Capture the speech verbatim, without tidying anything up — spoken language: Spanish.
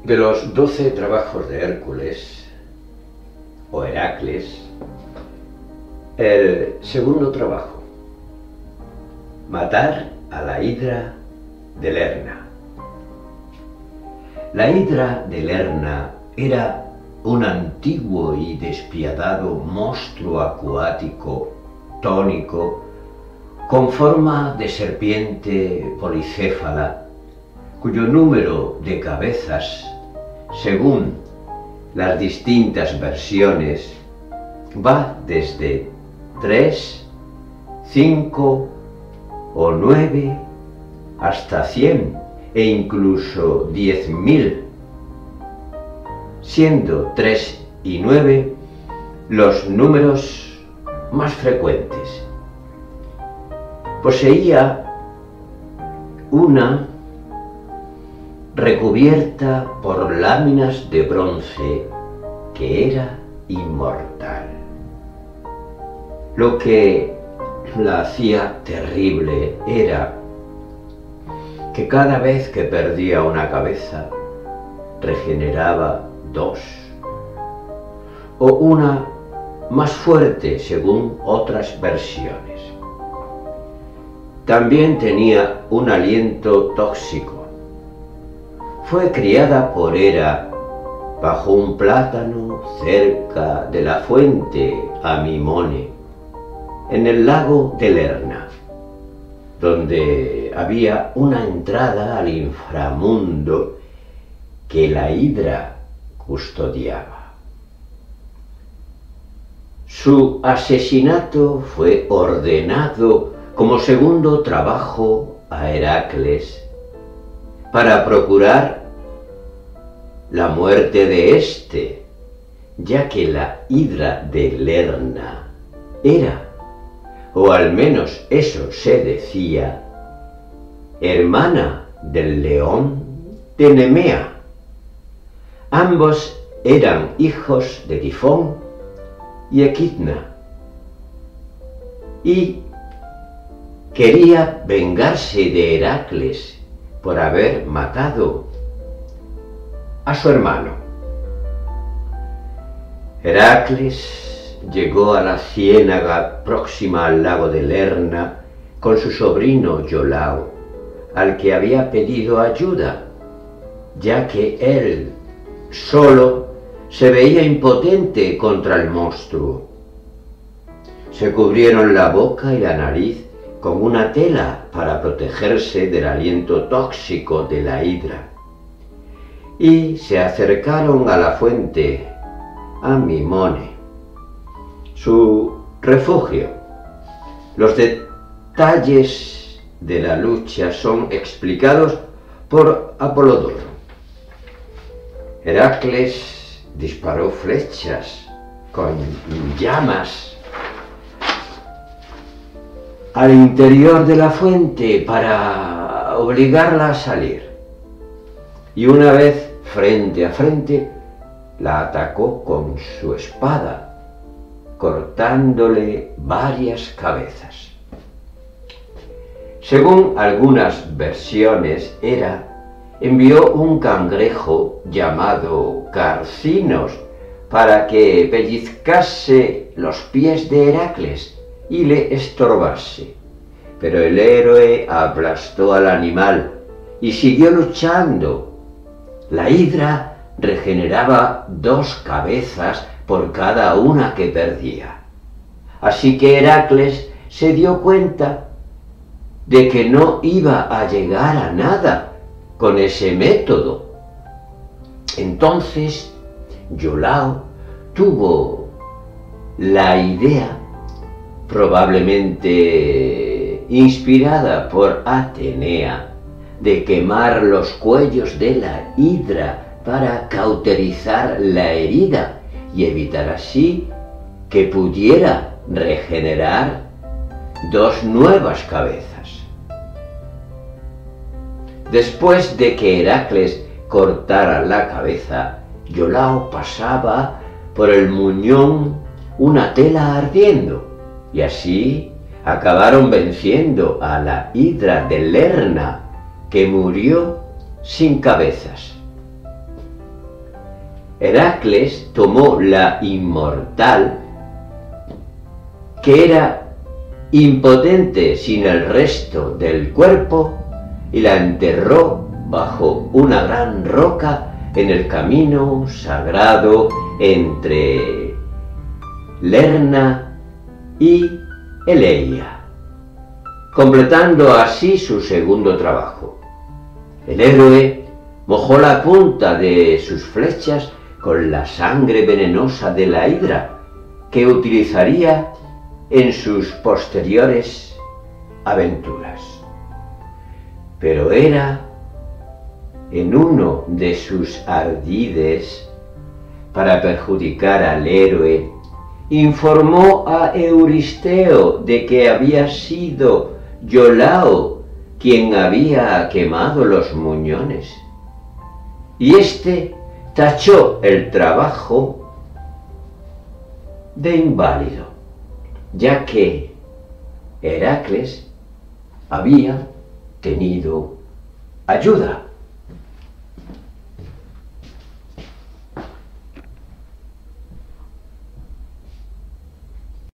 De los doce trabajos de Hércules, o Heracles, el segundo trabajo, matar a la hidra de Lerna. La hidra de Lerna era un antiguo y despiadado monstruo acuático tónico con forma de serpiente policéfala, cuyo número de cabezas, según las distintas versiones, va desde tres, cinco o nueve hasta cien e incluso diez mil, siendo tres y nueve los números más frecuentes. Poseía una recubierta por láminas de bronce que era inmortal. Lo que la hacía terrible era que cada vez que perdía una cabeza regeneraba dos, o una más fuerte según otras versiones. También tenía un aliento tóxico. Fue criada por Hera bajo un plátano cerca de la fuente Amimone, en el lago de Lerna, donde había una entrada al inframundo que la hidra custodiaba. Su asesinato fue ordenado como segundo trabajo a Heracles para procurar la muerte de éste, ya que la hidra de Lerna era, o al menos eso se decía, hermana del león de Nemea. Ambos eran hijos de Tifón y Equidna, y quería vengarse de Heracles por haber matado a su hermano. Heracles llegó a la ciénaga próxima al lago de Lerna con su sobrino Iolao, al que había pedido ayuda, ya que él solo se veía impotente contra el monstruo. Se cubrieron la boca y la nariz con una tela para protegerse del aliento tóxico de la hidra, y se acercaron a la fuente Amimone, su refugio. Los detalles de la lucha son explicados por Apolodoro. Heracles disparó flechas con llamas al interior de la fuente para obligarla a salir, y una vez frente a frente la atacó con su espada, cortándole varias cabezas. Según algunas versiones, Hera envió un cangrejo llamado Carcinos para que pellizcase los pies de Heracles y le estorbase, pero el héroe aplastó al animal y siguió luchando. La hidra regeneraba dos cabezas por cada una que perdía, así que Heracles se dio cuenta de que no iba a llegar a nada con ese método. Entonces Iolao tuvo la idea, probablemente inspirada por Atenea, de quemar los cuellos de la hidra para cauterizar la herida y evitar así que pudiera regenerar dos nuevas cabezas. Después de que Heracles cortara la cabeza, Iolao pasaba por el muñón una tela ardiendo, y así acabaron venciendo a la hidra de Lerna, que murió sin cabezas. Heracles tomó la inmortal, que era impotente sin el resto del cuerpo, y la enterró bajo una gran roca en el camino sagrado entre Lerna y Eleia, completando así su segundo trabajo. El héroe mojó la punta de sus flechas con la sangre venenosa de la hidra, que utilizaría en sus posteriores aventuras. Pero era en uno de sus ardides para perjudicar al héroe, informó a Euristeo de que había sido Iolao quien había quemado los muñones, y éste tachó el trabajo de inválido, ya que Heracles había tenido ayuda.